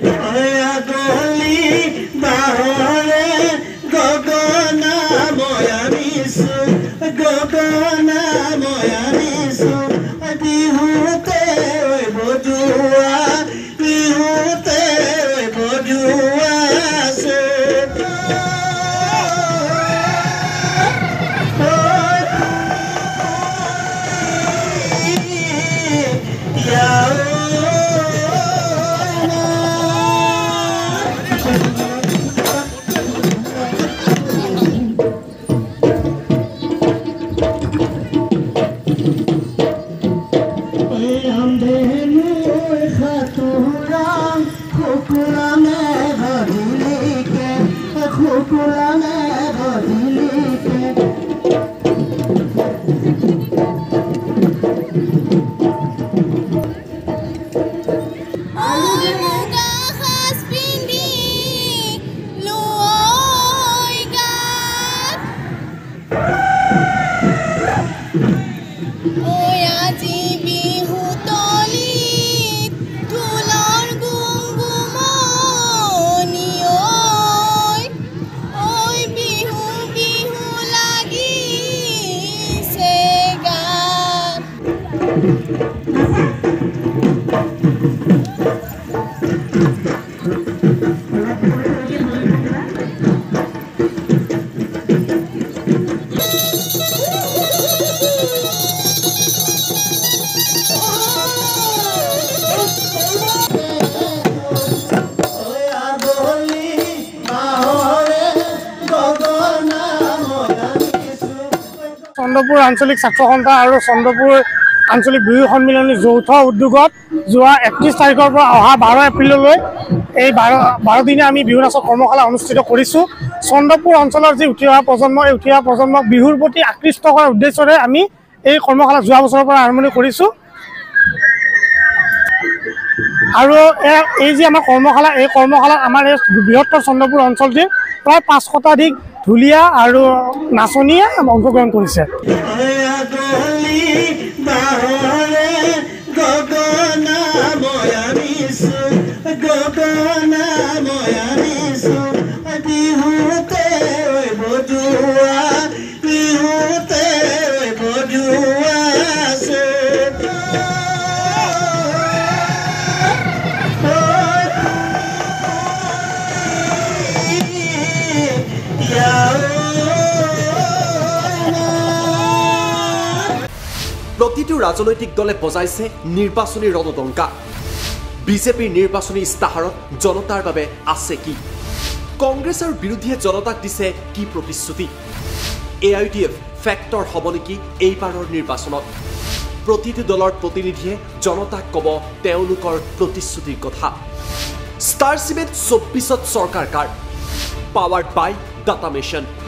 চন্দ্ৰপুৰ আঞ্চলিক ছাত্ৰ সন্থা আৰু চন্দ্ৰপুৰ আঞ্চলিক বিহু সন্মিলনী যৌথ উদ্যোগত যোৱা 31 তাৰিখৰ পৰা অহা 12 এপ্ৰিললৈ এই 12 দিনে আমি বিহু নাচৰ কৰ্মশালা অনুষ্ঠিত কৰিছোঁ। চন্দ্ৰপুৰ অঞ্চলৰ যি উঠি অহা প্ৰজন্ম, এই উঠি অহা প্ৰজন্মক বিহুৰ প্ৰতি আকৃষ্ট কৰাৰ উদ্দেশ্যৰে আমি এই কৰ্মশালা যোৱা বছৰৰ পৰা আৰম্ভণি কৰিছোঁ। আৰু এই যে আমাৰ কৰ্মশালা, এই কৰ্মশালাত আমাৰ এই বৃহত্তৰ চন্দ্ৰপুৰ অঞ্চলটিৰ প্ৰায় 500টাধিক ঢুলীয়া আৰু নাচনীয়ে অংশগ্ৰহণ কৰিছে। প্ৰতিটো ৰাজনৈতিক দলে বজাইছে নিৰ্বাচনী ৰণদংকা। বিজেপিৰ নিৰ্বাচনী ইস্তাহাৰত জনতাৰ বাবে আছে কি? কংগ্ৰেছৰ বিৰোধীয়ে জনতাক দিছে কি প্ৰতিশ্ৰুতি? AIUDF ফেক্টৰ হ'ব নেকি এইবাৰৰ নিৰ্বাচনত? প্ৰতিটো দলৰ প্ৰতিনিধিয়ে জনতাক ক'ব তেওঁলোকৰ প্ৰতিশ্ৰুতিৰ কথা। ষ্টাৰ চিমেণ্ট 24ত চৰকাৰ কাৰ? Powered by data mission.